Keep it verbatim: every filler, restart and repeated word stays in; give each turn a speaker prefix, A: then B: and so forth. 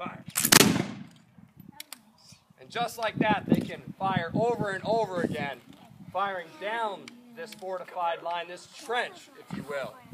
A: Fire. And just like that, they can fire over and over again, firing down this fortified line, this trench, if you will.